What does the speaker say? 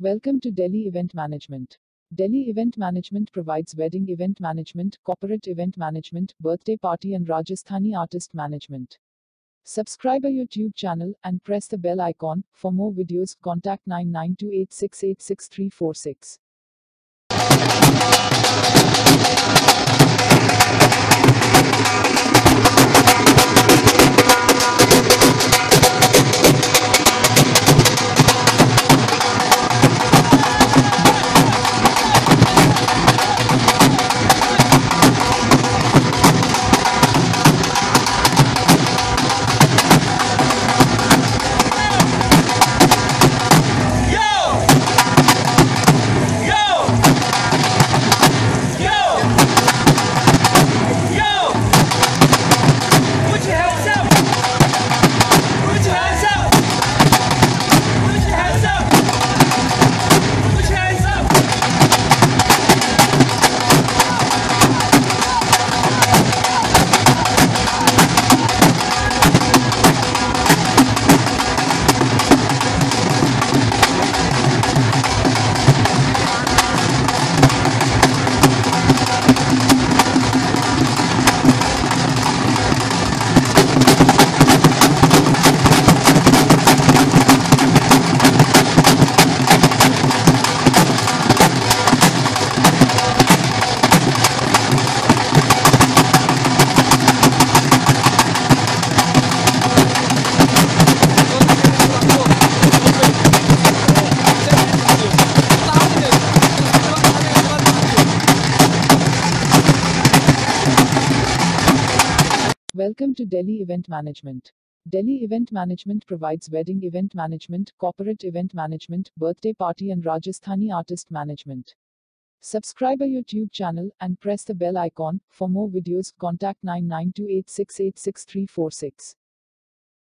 Welcome to Delhi Event Management. Delhi Event Management provides wedding event management, corporate event management, birthday party, and Rajasthani artist management. Subscribe our YouTube channel and press the bell icon. For more videos, contact 9928686346. Welcome to Delhi Event Management. Delhi Event Management provides wedding event management, corporate event management, birthday party, and Rajasthani artist management. Subscribe our YouTube channel and press the bell icon. For more videos, contact 9928686346.